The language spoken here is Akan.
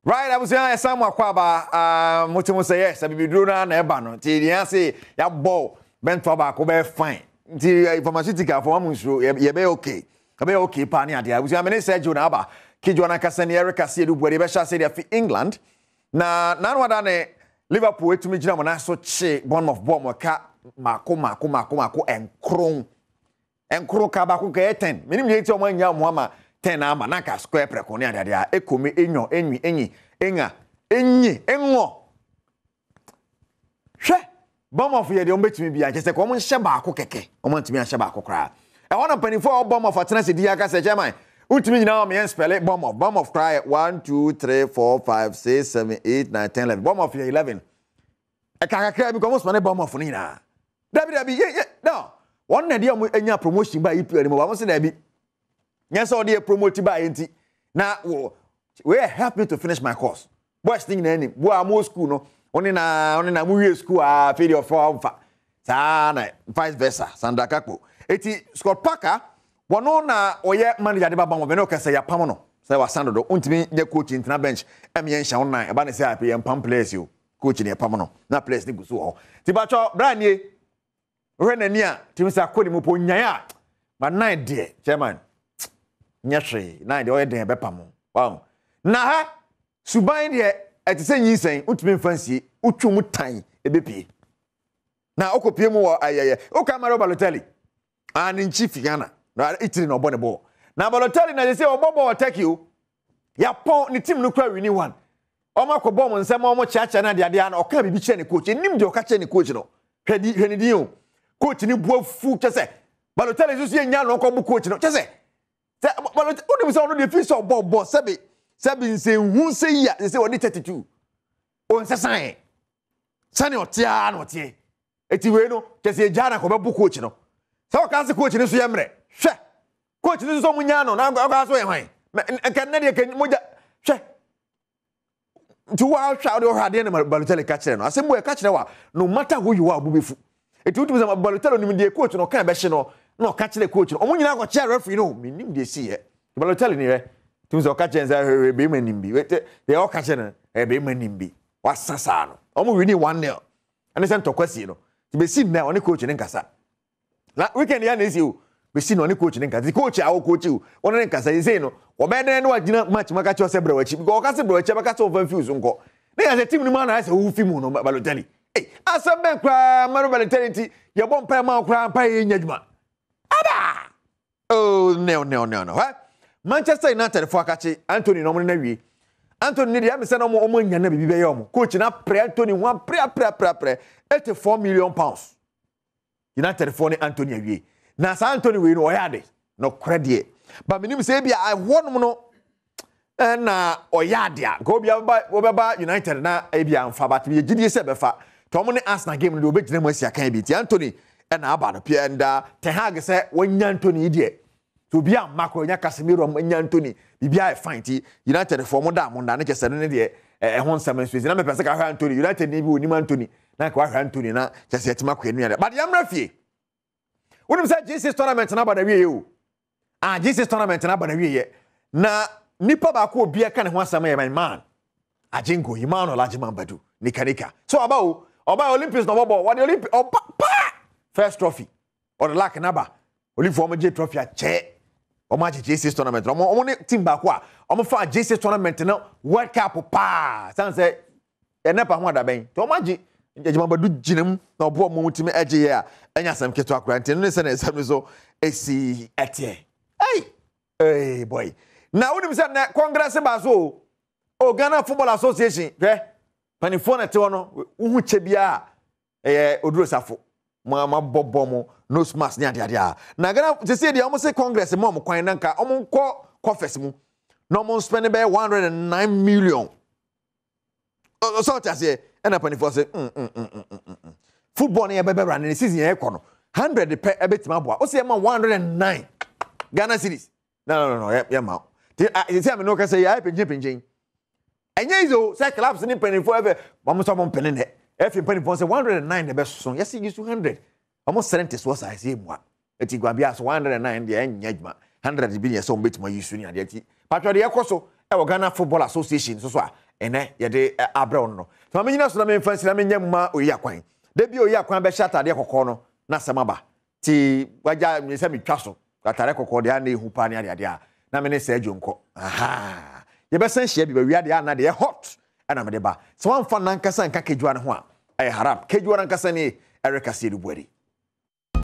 Right, I was saying somewhere kwaba motimo say yes, I be drona na eba no. Ti dia say ya ball Premtobre ko be fine. Ti pharmaceutical for one nso ye be okay. Be okay pa ni ade. I was saying say Joe na aba. Ki Joe Kasee ni Kasee du body be sha say dey fi England. Na no wada ne Liverpool etumi gina mo na so che Bournemouth ball ka mako enkron ka ba ko ka 10. Minim ye ti o manya mo ama 10 ama na ka square preko ni ade a ekomi enyo enyi enga enyi enwo hwe Bournemouth ye de o betimi bia je se ko mo nhye ba ko keke o mo ntimi nhye ba ko kra e wona panifo o Bournemouth atena se dia ka se chairman utimi nyina o me spell Bournemouth cry 1 2 3 4 5 6 7 8 9 10 11 Bournemouth ye 11 e ka kra bi ko mo spell Bournemouth ni na dabi ye no one na dia mo anya promotion ba EPL mo ba mo se dabi nya so dey promote ba enti na we help me to finish my course boys thing na any bo am school no oni na mu wie school a fe dey for amfa sa na vice versa Sandra Kakpo eti Scott Parker wono na oye manager de baba mo be no kasa ya pam no say wa sando do untimi nye coach intina bench em ye nhya online e ba ne say ape ye pam players yo coach ne pam no na players ni gusu ho ti ba cho branie renani a timi sa kodi mu po nyan a ba nine de chairman nyahwe nine de oye den be pam wow na ha suban de etise nyinsen untimi fancy utwum tan ebepie na okopie mu wo ayeye okamara Balotelli an chief Ghana na itiri na obone ball na Balotelli na say obobo attack you ya pon ni team no kwa wini one o makobo mo nsem o mo chiacha na de na oka bibi che ne coach nim de oka che ne coach no hwedi o coach ni buafu chese Balotelli so ye nya no ko bu coach no chese Balotelli unim say no de fi so bobo sabi nse hu say ya say oni 32 o nse san sani otia na otie eti we no chese jana ko be bu coach no so Kasee coach ni so ye mre hwe coach ni so munya no na ga so ye hwan kan na de kan moja hwe to wa hwa de hwa de na Balotelli ka kire no asem boy ka kire wa no matter who you are bubefu eti utu za Balotelli ni de coach no kan be hye no na ka kire coach no omunyina ko kire referee no minim de si ye Balotelli ni re tum so ka kire za be manim bi de o ka kire no be manim bi wasasa no omu wini 1-0 ane se ntokwasi no ti be si na oni coach ni nkasa na weekend ya na esi o be si na oni coach ni nkasa coach a o coach o oni nkasa yi say no obeden na wagina match maka cho se brawachi because o ka se brawachi maka so fan fuse nko na ya se team ni ma na se wu film no Balotelli asem ben kwa Maro Balotelli ti ye bom pa ma kwa pa ye nyaduma ada oh no ha Manchester United for akachi Anthony no mo na wie Anthony ni dia me se no mo nya na bibi be ye omo coach na pre Anthony one pre 84 million pounds United for ni Anthony awie na sa Anthony we no oyade no credit but minim say bia I won no na oyade a go bia ba United na e bia amfa but me gidie se befa to mo ne Arsenal game no obegina mo asia kan bi ti Anthony na aba no pia nda Ten Hag se wonya Anthony die to bia makro nya Casemiro nya Anthony bibia e fine ti United for mo da mo nda ne kese ne de ho nsam nso na me pese ka hwa Anthony United ni bi oni Anthony na ka hwa Anthony na kese etima kwa enu ya but yamra fie wonim say Jesus tournament na bada wie o Jesus tournament na bada wie na nipa ba ko obia ka ne ho asam ye man ajengo Emmanuel Lajiman Badu nika so oba Olympics no bobo what the Olympic first trophy or the lack naba Olympic trophy a che o ma Jesus tournament o ne team ba ko a o fa Jesus tournament na World Cup pa san say e nepa ho da ben to o ma Lajiman Badu jinam na obo mo mutime age ye a anya sam keto akrante no se na sam so esi etie hey boy na wonim say na congress ba so o Ghana Football Association panifo na te wono uhu che bia oduro safo ma bobo mo no smash ni ade a na Ghana se se dia o mo se congress mo kwan na nka o mo nko coffers mu no mo spend be 109 million so ta se na panifo se football na be run in season e ko no 100 per ebetima boa o se ma 109 Ghana series no ya ma ti am no ka se ya pinjin enye izo say clubs ni penifo ever almost some penine if penifo say 109 the best so yes you 200 almost 70 so say say mu eti gwa bia so 109 de enya djuma 100 bi ne so betima yusu ni ade ati patwa de yakoso e wo Ghana Football Association so a ene yede abrɛ no so ma nyina so na me mfa sina me nyam ma oyi akwan da bi oyi akwan bɛ hye atade kokɔ no na samaba ti waja me se me twa so atade kokɔ de ana ehu pa ne ade a na me ne sɛ adwonko aha ye bɛ san hye bi ba wiade ana de hot ana me de ba so wan fa nan kasa nka kejua ne ho a haram kejua nan kasa ne Kasee du buari